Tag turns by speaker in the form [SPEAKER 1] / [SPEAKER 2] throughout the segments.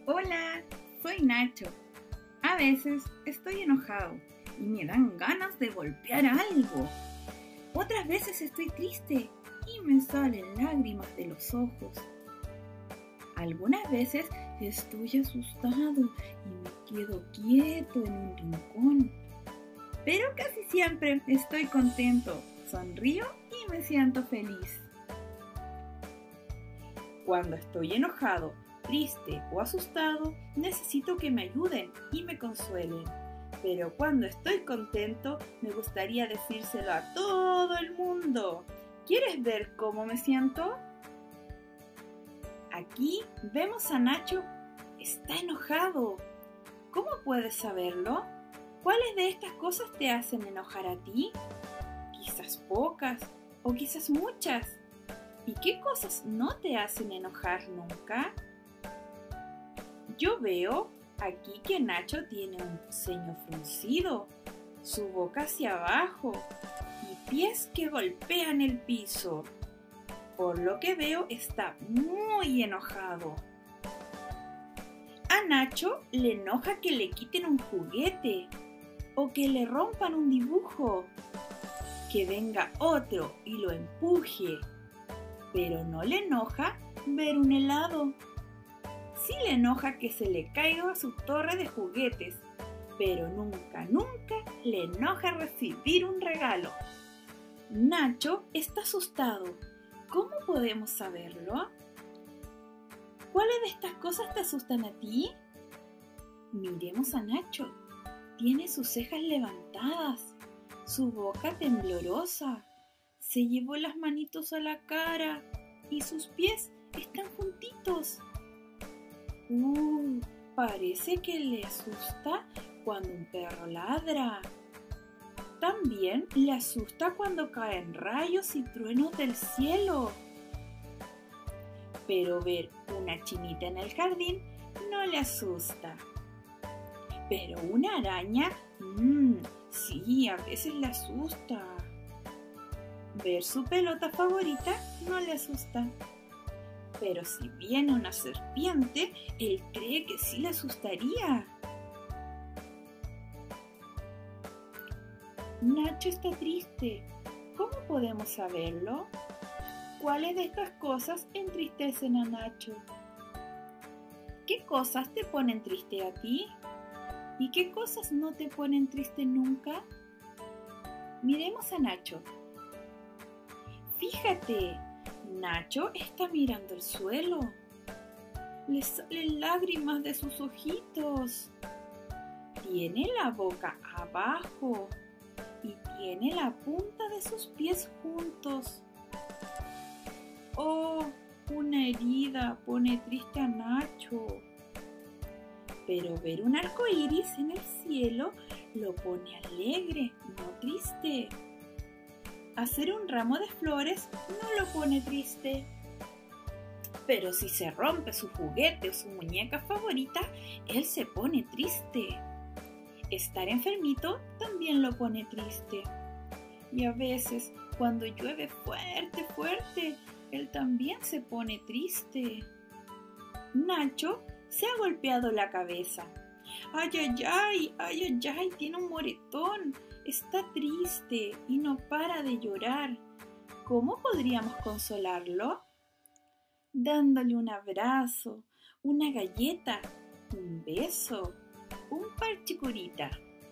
[SPEAKER 1] Hola, soy Nacho. A veces estoy enojado y me dan ganas de golpear algo. Otras veces estoy triste y me salen lágrimas de los ojos. Algunas veces estoy asustado y me quedo quieto en un rincón. Pero casi siempre estoy contento, sonrío y me siento feliz. Cuando estoy enojado, triste o asustado, necesito que me ayuden y me consuelen. Pero cuando estoy contento, me gustaría decírselo a todo el mundo. ¿Quieres ver cómo me siento? Aquí vemos a Nacho. Está enojado. ¿Cómo puedes saberlo? ¿Cuáles de estas cosas te hacen enojar a ti? Quizás pocas o quizás muchas. ¿Y qué cosas no te hacen enojar nunca? Yo veo aquí que Nacho tiene un ceño fruncido, su boca hacia abajo y pies que golpean el piso. Por lo que veo, está muy enojado. A Nacho le enoja que le quiten un juguete o que le rompan un dibujo, que venga otro y lo empuje. Pero no le enoja ver un helado. Sí le enoja que se le caiga su torre de juguetes, pero nunca le enoja recibir un regalo. Nacho está asustado. ¿Cómo podemos saberlo? ¿Cuáles de estas cosas te asustan a ti? Miremos a Nacho. Tiene sus cejas levantadas, su boca temblorosa. Se llevó las manitos a la cara y sus pies están juntitos. Parece que le asusta cuando un perro ladra. También le asusta cuando caen rayos y truenos del cielo. Pero ver una chinita en el jardín no le asusta. Pero una araña, sí, a veces le asusta. Ver su pelota favorita no le asusta. Pero si viene una serpiente, él cree que sí le asustaría. Nacho está triste. ¿Cómo podemos saberlo? ¿Cuáles de estas cosas entristecen a Nacho? ¿Qué cosas te ponen triste a ti? ¿Y qué cosas no te ponen triste nunca? Miremos a Nacho. Fíjate, Nacho está mirando el suelo. Le salen lágrimas de sus ojitos. Tiene la boca abajo y tiene la punta de sus pies juntos. ¡Oh! Una herida pone triste a Nacho. Pero ver un arco iris en el cielo lo pone alegre, no triste. Hacer un ramo de flores no lo pone triste. Pero si se rompe su juguete o su muñeca favorita, él se pone triste. Estar enfermito también lo pone triste. Y a veces, cuando llueve fuerte, él también se pone triste. Nacho se ha golpeado la cabeza. ¡Ay, tiene un moretón! Está triste y no para de llorar. ¿Cómo podríamos consolarlo? Dándole un abrazo, una galleta, un beso, un parche curita.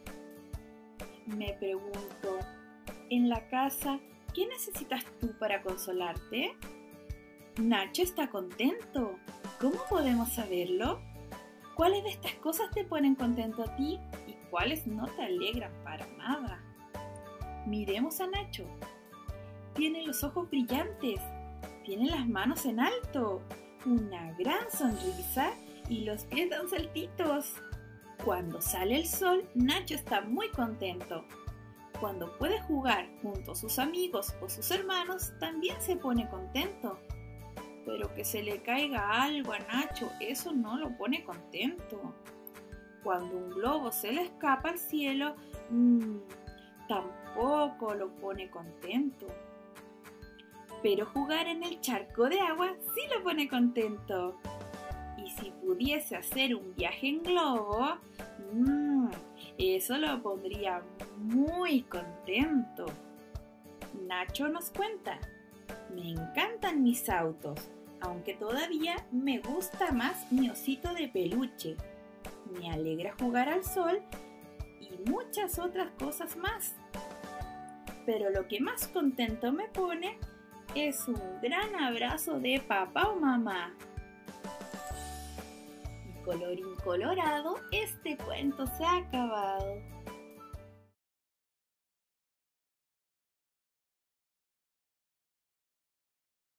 [SPEAKER 1] Me pregunto, en la casa, ¿qué necesitas tú para consolarte? Nacho está contento. ¿Cómo podemos saberlo? ¿Cuáles de estas cosas te ponen contento a ti y cuáles no te alegran para nada? Miremos a Nacho. Tiene los ojos brillantes, tiene las manos en alto, una gran sonrisa y los pies dan saltitos. Cuando sale el sol, Nacho está muy contento. Cuando puede jugar junto a sus amigos o sus hermanos, también se pone contento. Pero que se le caiga algo a Nacho, eso no lo pone contento. Cuando un globo se le escapa al cielo, tampoco lo pone contento. Pero jugar en el charco de agua sí lo pone contento. Y si pudiese hacer un viaje en globo, eso lo pondría muy contento. Nacho nos cuenta: me encantan mis autos, aunque todavía me gusta más mi osito de peluche. Me alegra jugar al sol y muchas otras cosas más. Pero lo que más contento me pone es un gran abrazo de papá o mamá. Y colorín colorado, este cuento se ha acabado.